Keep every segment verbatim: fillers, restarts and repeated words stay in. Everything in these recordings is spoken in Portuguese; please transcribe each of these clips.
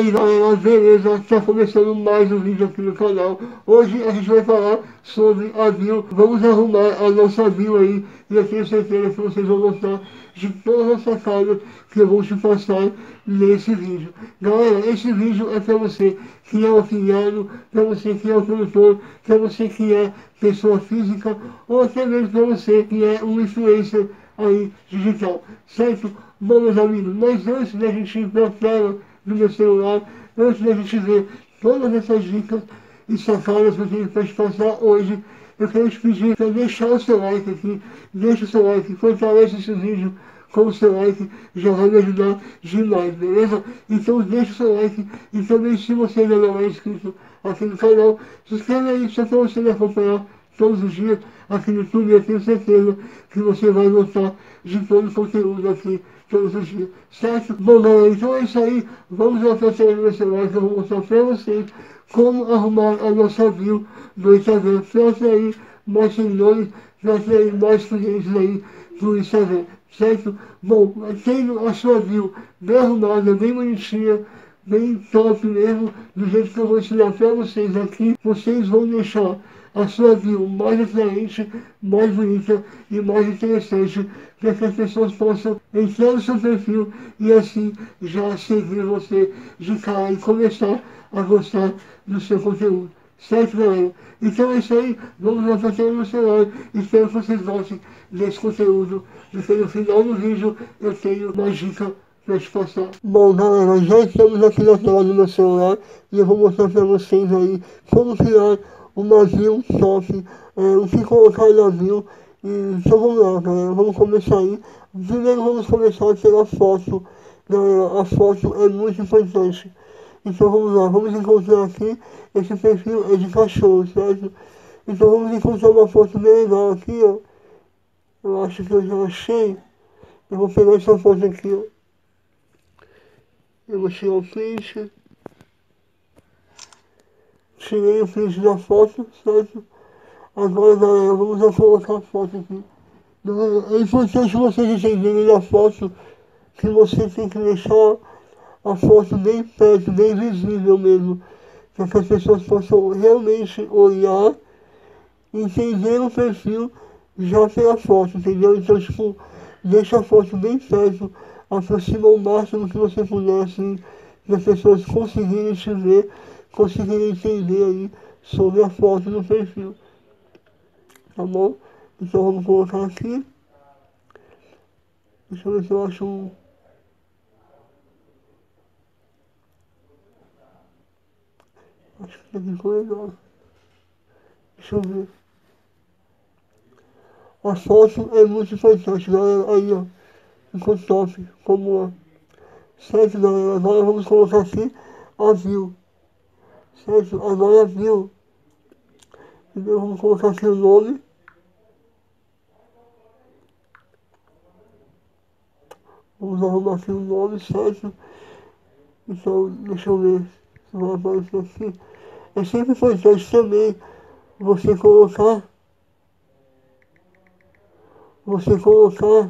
aí galera, beleza? Tá começando mais um vídeo aqui no canal. Hoje a gente vai falar sobre a view. Vamos arrumar a nossa view aí. E eu tenho certeza que vocês vão gostar de todas as sacadas que eu vou te passar nesse vídeo. Galera, esse vídeo é pra você que é afiliado, pra você que é o produtor, pra você que é pessoa física, ou até mesmo pra você que é um influencer aí digital, certo? Bom, meus amigos, mas antes da gente ir pra tela do meu celular, antes da gente ver todas essas dicas e sacadas que a gente vai te passar hoje, eu quero te pedir para deixar o seu like aqui, deixa o seu like, fortalece esse vídeo com o seu like, já vai me ajudar demais, beleza? Então deixa o seu like e também, se você ainda não é inscrito aqui no canal, se inscreve aí só para você me acompanhar todos os dias aqui no YouTube. Eu tenho certeza que você vai gostar de todo o conteúdo aqui todos os dias, certo? Bom, galera, então é isso aí. Vamos lá para o meu celular que eu vou mostrar para vocês como arrumar a nossa view do Instagram, para atrair mais seguidores, para atrair mais clientes aí do Instagram, certo? Bom, tendo a sua view bem arrumada, bem bonitinha, bem top mesmo, do jeito que eu vou ensinar para vocês aqui, vocês vão deixar a sua view mais atraente, mais bonita e mais interessante, para que as pessoas possam entrar no seu perfil e assim já seguir você de cara e começar a gostar do seu conteúdo. Certo, galera? Então é isso aí, vamos lá para o meu celular, espero que vocês gostem desse conteúdo, e no final do vídeo eu tenho uma dica para te passar. Bom, galera, já estamos aqui na tela do meu celular e eu vou mostrar para vocês aí como criar uma view top, é, o que colocar na view. E então vamos lá, galera, vamos começar aí. Primeiro vamos começar pela foto, galera, a foto é muito importante. Então vamos lá, vamos encontrar aqui, esse perfil é de cachorro, certo? Então vamos encontrar uma foto bem legal aqui, ó. Eu acho que eu já achei. Eu vou pegar essa foto aqui, ó. Eu vou tirar o print. Tirei o print da foto, certo? Agora, galera, vamos já colocar a foto aqui. É importante vocês entenderem na foto que você tem que deixar a foto bem perto, bem visível mesmo, para que as pessoas possam realmente olhar e entender o perfil já pela foto, entendeu? Então, tipo, deixa a foto bem perto, aproxima o máximo que você puder, assim, para as pessoas conseguirem te ver, conseguirem entender aí sobre a foto no perfil. Tá bom? Então vamos colocar aqui. Deixa eu ver se eu acho um... Acho que aqui ficou legal. Deixa eu ver. A foto é muito importante, galera. Aí, ó. Ficou top. Como é. Certo, galera. Agora vamos colocar aqui a view. Certo? Agora a view. Então vamos colocar aqui o nome. Vamos arrumar aqui o nome, certo? Então, deixa eu ver se vai aparecer aqui. É sempre importante também você colocar, você colocar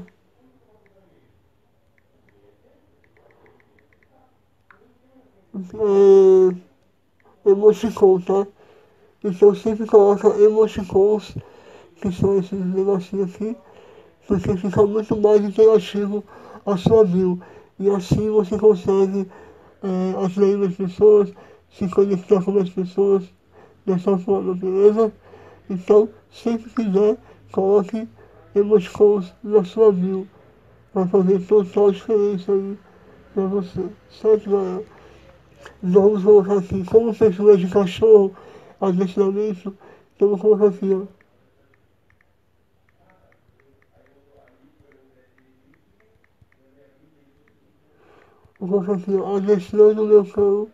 é, emoticon, tá? Então sempre coloca emoticons, que são esses negocinhos aqui, porque fica muito mais interativo a sua view. E assim você consegue é, atrair as pessoas, se conectar com as pessoas dessa forma, beleza? Então, sempre que quiser, coloque emoticons na sua view, para fazer total diferença aí pra você, certo, galera? Vamos colocar aqui, como perfil de cachorro, adestramento, então vou colocar aqui, ó. Vou colocar aqui, ó, adestrando o meu cão.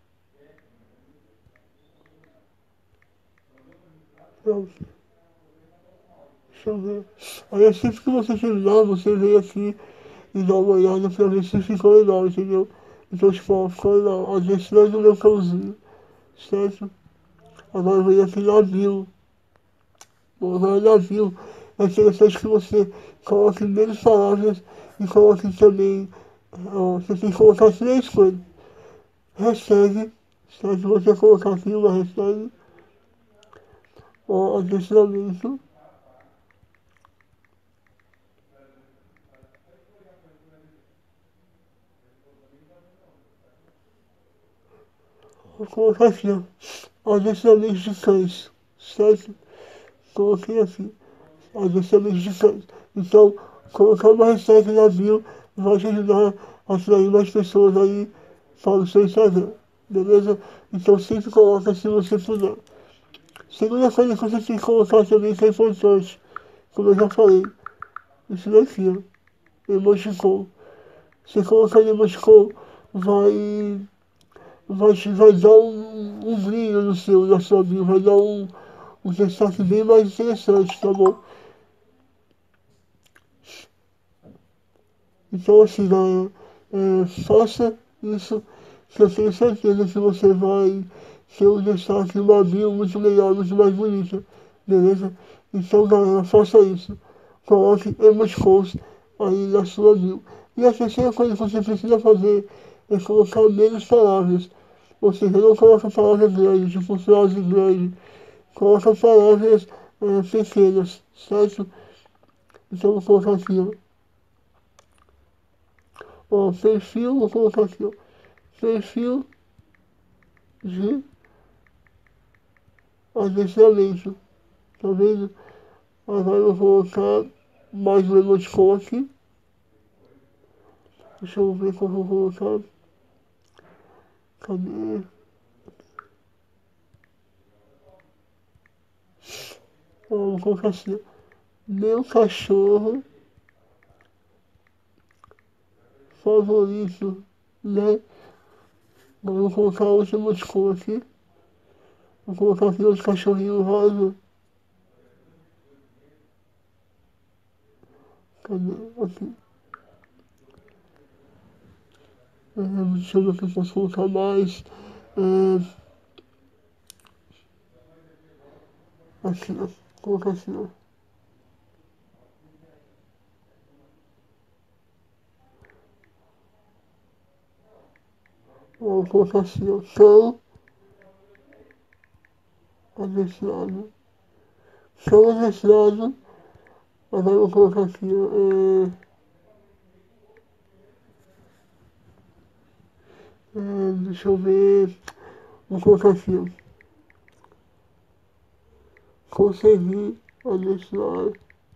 Pronto. Deixa eu ver. Aí sempre que você terminar, você vem aqui e dá uma olhada pra ver se ficou legal, entendeu? Então, tipo, ó, ficou legal, adestrando o meu cãozinho, certo? Agora vem aqui na view. Agora na view é interessante que você coloque menos palavras e coloque também, ó, você tem que colocar três coisas. hashtag, se você colocar aqui uma hashtag, ó, adestramento, vou colocar aqui, ó, adestramento de cães, certo? Coloquei aqui, adestramento de cães. Então, colocar uma hashtag na bio vai te ajudar a atrair mais pessoas aí para o seu Instagram, beleza? Então sempre coloca se você puder. Segunda coisa que você tem que colocar também que é importante, como eu já falei, isso daqui, ó, emoticon. Você colocar emoticon vai, vai, te, vai dar um, um brilho no seu, na sua bio, vai dar um, um destaque bem mais interessante, tá bom? Então assim, galera, é, faça isso que eu tenho certeza que você vai ter um destaque, uma bio muito melhor, muito mais bonita, beleza? Então galera, faça isso. Coloque emoticons aí na sua bio. E a terceira coisa que você precisa fazer é colocar menos palavras. Ou seja, não coloca palavras grandes, tipo frase grande. Coloca palavras é, pequenas, certo? Então vou colocar aqui, ó. Ó, perfil, vou colocar aqui, ó. Perfil de adestramento. Tá vendo? Agora eu vou colocar mais um emoticon aqui. Deixa eu ver como eu vou colocar. Cadê? Ó, vou colocar assim, ó. Meu cachorro favorito, né? Agora eu vou colocar outro emoticon aqui. Vou colocar aqui outro cachorrinho rosa. Cadê? Aqui. É, deixa eu ver o que eu posso colocar mais. É, aqui, ó. Vou colocar assim, ó. Vou colocar assim, ó. Cão adestrado. Cão adestrado. Agora eu vou colocar aqui, ó. É, é, deixa eu ver. Vou colocar aqui, ó. Consegui adestrar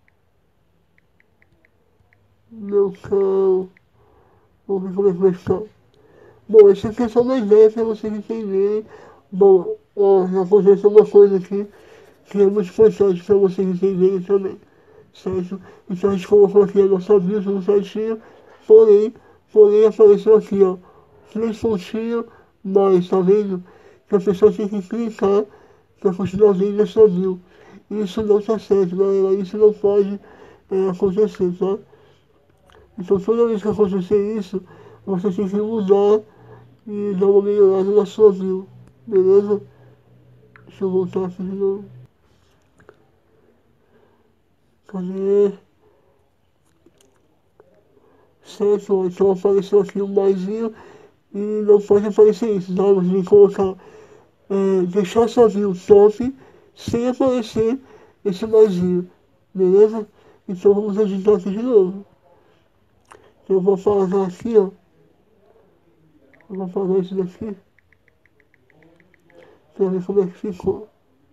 meu cão. Vamos ver como é que vai ficar. Bom, essa aqui é só uma ideia para vocês entenderem. Bom, ó, já aconteceu uma coisa aqui que é muito importante para vocês entenderem também, certo? Então a gente colocou aqui a nossa bio tudo certinho, porém, porém apareceu aqui, ó, três pontinhos, mais, tá vendo? Que a pessoa tem que clicar para continuar vendo essa bio. Isso não tá certo, galera, isso não pode é, acontecer, tá? Então toda vez que acontecer isso, você tem que mudar e dar uma melhorada na sua bio, beleza? Deixa eu voltar aqui de novo. Cadê? Certo, então apareceu aqui um maisinho e não pode aparecer isso, tá? Você tem que colocar, é, deixar sua bio top sem aparecer esse maisinho, beleza? Então vamos editar aqui de novo. Então eu vou apagar aqui, ó. Eu vou apagar isso daqui pra ver como é que ficou.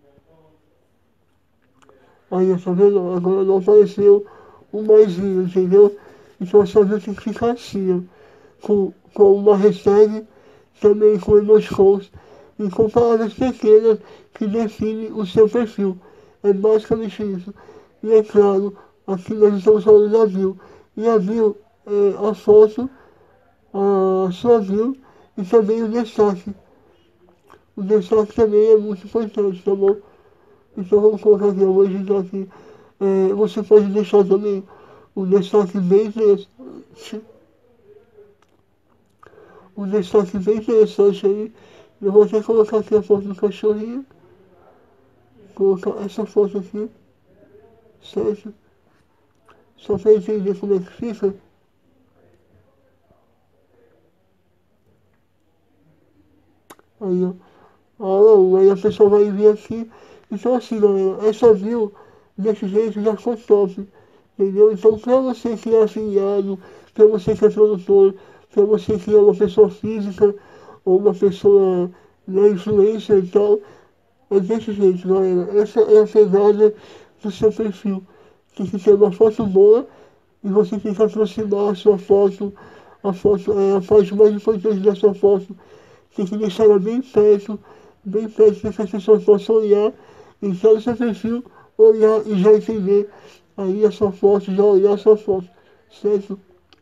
Aí, tá vendo? Agora não apareceu o maisinho, entendeu? Então só viu tem que ficar assim, ó. Com, com uma hashtag, também com emoticons e com palavras pequenas que definem o seu perfil. É basicamente isso. E é claro, aqui nós estamos falando da bio. E a bio é a foto, a sua bio e também o destaque. O destaque também é muito importante, tá bom? Então vamos colocar aqui, eu vou editar aqui. É, você pode deixar também um destaque bem interessante. Um destaque bem interessante aí. Eu vou até colocar aqui a foto do cachorrinho. Colocar essa foto aqui, certo? Só para entender como é que fica. Aí, ó. Ah, não, aí a pessoa vai vir aqui. Então assim, galera, essa view desse jeito já foi top. Entendeu? Então pra você que é afiliado, pra você que é produtor, pra você que é uma pessoa física ou uma pessoa né, influencer e tal, é desse jeito, galera. Essa é a pegada do seu perfil. Tem que ter uma foto boa e você tem que aproximar a sua foto, a foto é a parte mais importante da sua foto. Tem que deixar ela bem perto, bem perto para que as pessoas possam olhar, entrar no seu perfil, olhar e já entender aí a sua foto, já olhar a sua foto, certo?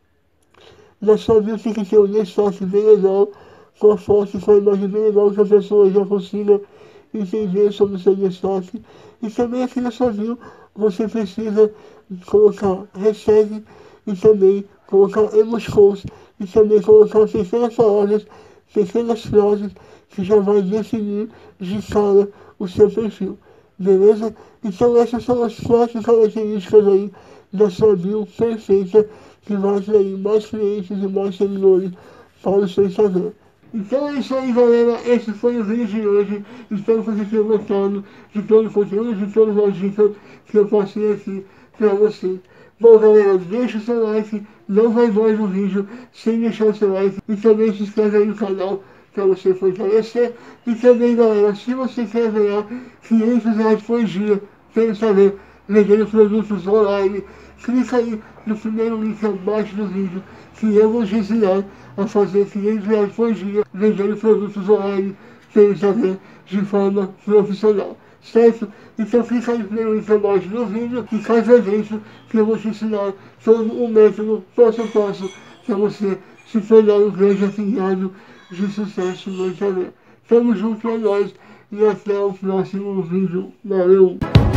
Já sabia que tem que ter um destaque bem legal, com a foto, com a imagem bem legal, que a pessoa já consiga entender sobre o seu destaque. E também aqui na sua view, você precisa colocar hashtag e também colocar emoticons e também colocar pequenas palavras, pequenas frases que já vai definir de cara o seu perfil. Beleza? Então essas são as quatro características aí da sua bio perfeita que vai atrair mais clientes e mais seguidores para o seu Instagram. Então é isso aí, galera. Esse foi o vídeo de hoje. Espero que vocês tenham gostado de todo o conteúdo, de todas as dicas que eu passei aqui para você. Bom, galera, deixa o seu like, não vai embora no vídeo sem deixar o seu like e também se inscreve aí no canal para você fortalecer. E também, galera, se você quer ganhar quinhentos reais por dia, sem saber, vendendo produtos online, clica aí no primeiro link abaixo do vídeo que eu vou te ensinar a fazer quinhentos reais por dia vendendo produtos online sem saber de forma profissional, certo? Então clica aí no primeiro link abaixo do vídeo e cai pra dentro que eu vou te ensinar todo o método passo a passo para você se tornar um grande afiliado de sucesso no Instagram. Tamo junto, é nóis e até o próximo vídeo. Valeu!